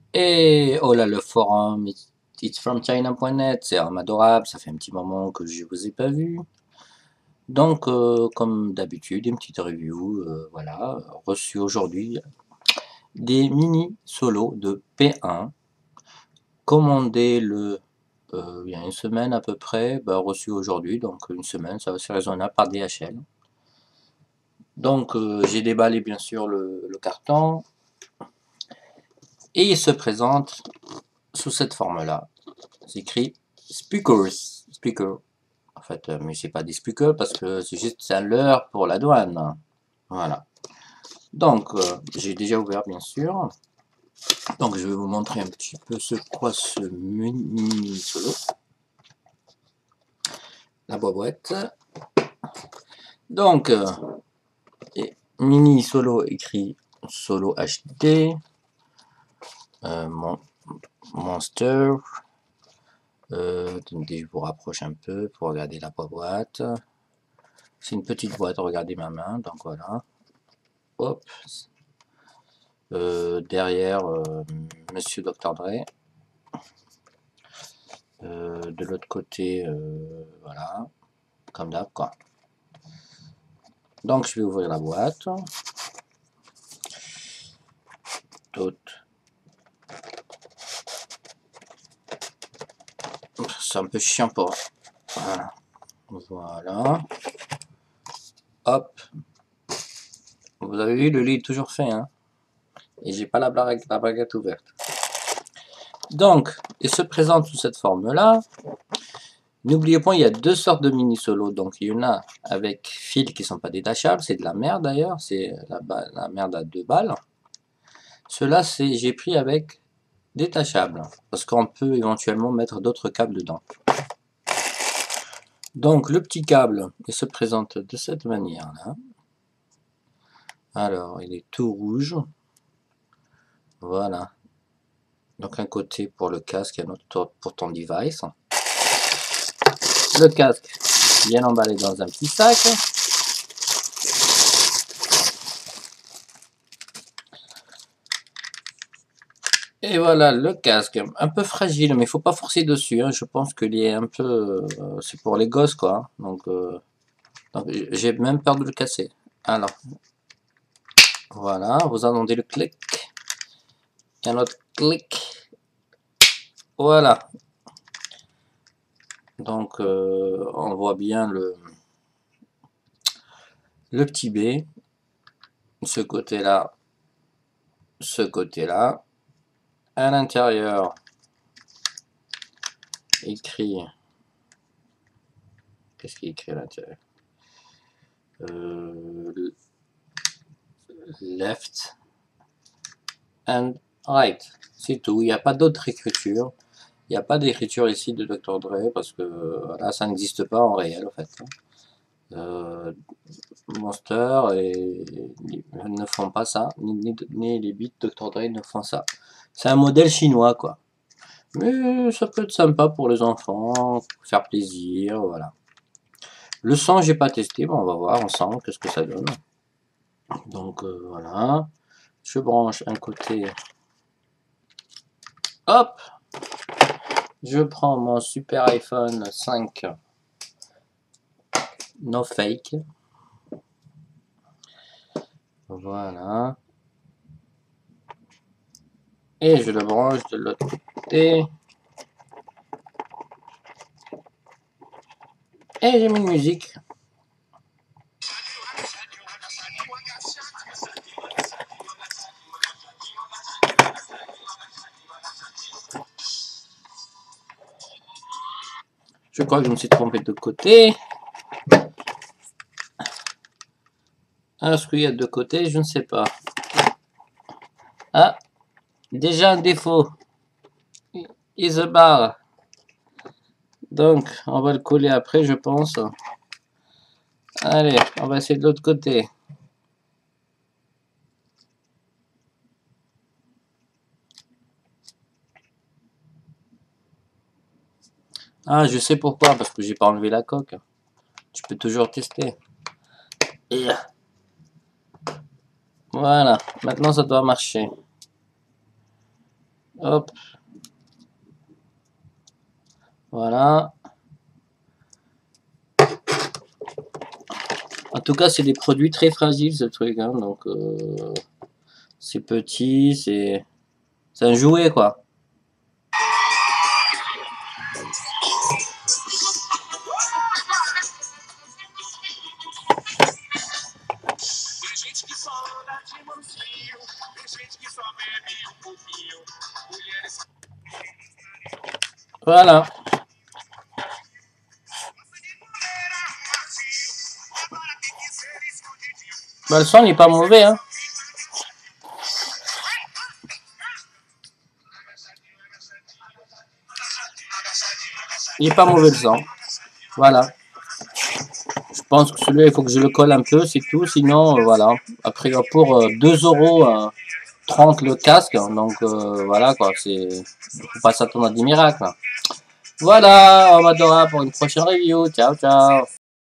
Et oh là, le forum itsfromchina.net, c'est adorable, ça fait un petit moment que je vous ai pas vu. Donc, comme d'habitude, une petite review, voilà, reçu aujourd'hui des mini solos de P1, commandé il y a une semaine à peu près, bah, reçu aujourd'hui, donc une semaine, ça va ser raisonnable par DHL. Donc, j'ai déballé bien sûr le carton, et il se présente sous cette forme-là. C'est écrit Speaker. En fait, mais c'est pas des speakers parce que c'est juste un leurre pour la douane. Voilà. Donc, j'ai déjà ouvert bien sûr. Donc, je vais vous montrer un petit peu ce mini solo. La boîte. Donc, mini solo écrit solo HD. Monster. Attendez, je vous rapproche un peu pour regarder la boîte. C'est une petite boîte, regardez ma main, donc voilà. Hop. Derrière, Monsieur Dr. Dre. De l'autre côté, voilà, comme d'hab, quoi. Donc, je vais ouvrir la boîte. C'est un peu chiant pour... Voilà. Voilà. Hop. Vous avez vu, le lit est toujours fait, hein. Et j'ai pas la baguette ouverte. Donc, il se présente sous cette forme-là. N'oubliez pas, il y a deux sortes de mini solos. Donc, il y en a avec fils qui sont pas détachables. C'est de la merde d'ailleurs. C'est la merde à 2 balles. Ceux-là, j'ai pris avec détachable. Parce qu'on peut éventuellement mettre d'autres câbles dedans. Donc, le petit câble, il se présente de cette manière-là. Alors, il est tout rouge. Voilà. Donc, un côté pour le casque et un autre pour ton device. Le casque, bien emballé dans un petit sac. Et voilà le casque, un peu fragile, mais il faut pas forcer dessus. Hein. Je pense qu'il est un peu, c'est pour les gosses quoi. Donc j'ai même peur de le casser. Alors voilà, vous entendez le clic, un autre clic. Voilà. Donc on voit bien le petit B, ce côté-là, ce côté-là. À l'intérieur, écrit. Qu'est-ce qu'il écrit à l'intérieur? Left and right. C'est tout. Il n'y a pas d'autre écriture. Il n'y a pas d'écriture ici de Dr. Dre parce que là, ça n'existe pas en réel en fait. Monster et ne font pas ça, ni les beats Dr. Dre ne font ça. C'est un modèle chinois quoi. Mais ça peut être sympa pour les enfants, pour faire plaisir, voilà. Le son, j'ai pas testé, bon, on va voir ensemble qu'est-ce que ça donne. Donc voilà, je branche un côté. Hop, je prends mon super iPhone 5 no fake. Voilà. Et je le branche de l'autre côté. Et j'ai mis une musique. Je crois que je me suis trompé de côté. Est-ce qu'il y a deux côtés? Je ne sais pas. Ah, déjà un défaut. Il se barre. Donc, on va le coller après, je pense. Allez, on va essayer de l'autre côté. Ah, je sais pourquoi, parce que j'ai pas enlevé la coque. Tu peux toujours tester. Et voilà, maintenant ça doit marcher. Hop. Voilà. En tout cas, c'est des produits très fragiles, ce truc. Hein, donc, c'est petit, c'est un jouet, quoi. Voilà. Bah, le son n'est pas mauvais, hein. Il n'est pas mauvais le son. Voilà. Je pense que celui-là, il faut que je le colle un peu, c'est tout. Sinon, voilà. Après, pour 2,30 € le casque. Donc, voilà, quoi. Il ne faut pas s'attendre à des miracles. Voilà, on m'adora pour une prochaine review. Ciao, ciao.